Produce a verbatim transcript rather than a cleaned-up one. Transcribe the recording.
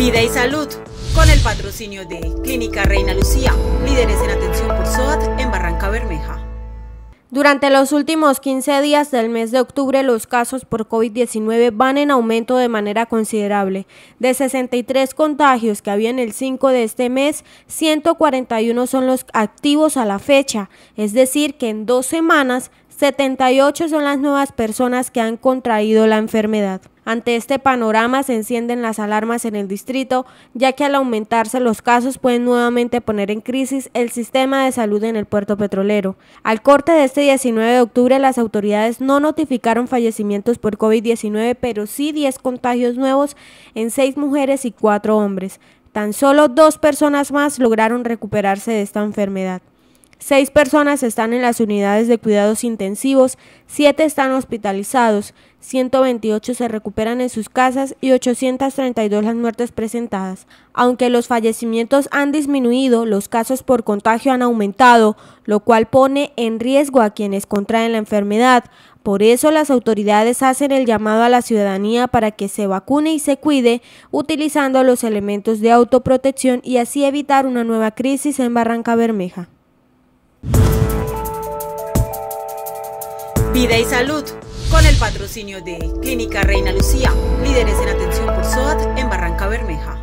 Vida y salud, con el patrocinio de Clínica Reina Lucía, líderes en atención por S O A T en Barranca Bermeja. Durante los últimos quince días del mes de octubre, los casos por COVID diecinueve van en aumento de manera considerable. De sesenta y tres contagios que había en el cinco de este mes, ciento cuarenta y uno son los activos a la fecha, es decir, que en dos semanas, setenta y ocho son las nuevas personas que han contraído la enfermedad. Ante este panorama se encienden las alarmas en el distrito, ya que al aumentarse los casos pueden nuevamente poner en crisis el sistema de salud en el puerto petrolero. Al corte de este diecinueve de octubre, las autoridades no notificaron fallecimientos por COVID diecinueve, pero sí diez contagios nuevos en seis mujeres y cuatro hombres. Tan solo dos personas más lograron recuperarse de esta enfermedad. Seis personas están en las unidades de cuidados intensivos, siete están hospitalizados, ciento veintiocho se recuperan en sus casas y ochocientas treinta y dos las muertes presentadas. Aunque los fallecimientos han disminuido, los casos por contagio han aumentado, lo cual pone en riesgo a quienes contraen la enfermedad. Por eso las autoridades hacen el llamado a la ciudadanía para que se vacune y se cuide, utilizando los elementos de autoprotección y así evitar una nueva crisis en Barranca Bermeja. Vida y salud, con el patrocinio de Clínica Reina Lucía, líderes en atención por S O A T en Barranca Bermeja.